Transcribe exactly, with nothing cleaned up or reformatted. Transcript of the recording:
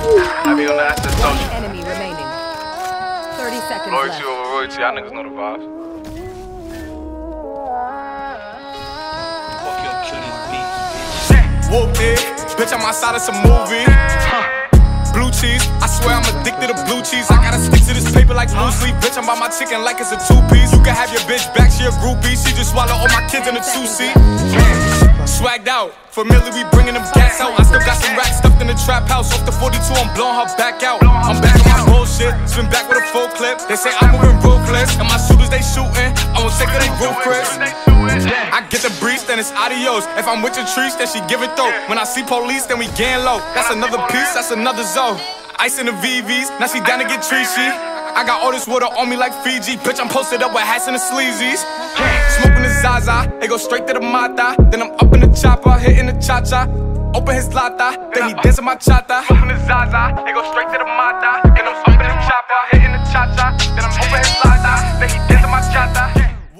I be on the asset One social. enemy remaining. thirty seconds Royalty left. over royalty. Y'all niggas know the vibes. Fuck your killing beat. Whooped it, bitch, I'm outside of some movie. Blue cheese, I swear I'm addicted to blue cheese. I gotta stick to this paper like blue sleep. Bitch, I'm by my chicken like it's a two-piece. You can have your bitch back, she a groupie. She just swallow all my kids in a two-seat. Swagged out, familiar, we bringing them gas out. I still got some racks stuffed in the trap house. Off the forty-two, I'm blowing her back out. I'm back on my bullshit, spin back with a full clip. They say I'm moving ruthless, and my shooters, they shooting. I won't take her, they roof Chris. I get the breeze, then it's adios. If I'm with your trees, then she give it though. When I see police, then we gang low. That's another piece, that's another zone. Ice in the V Vs, now she down to get treachy. I got all this water on me like Fiji. Bitch, I'm posted up with hats and the sleazies. Smoking the Zaza, it go straight to the Mata. Then I'm up in the chopper, hitting the cha-cha. Open his lata, then he dancing my chata. Smoking the Zaza,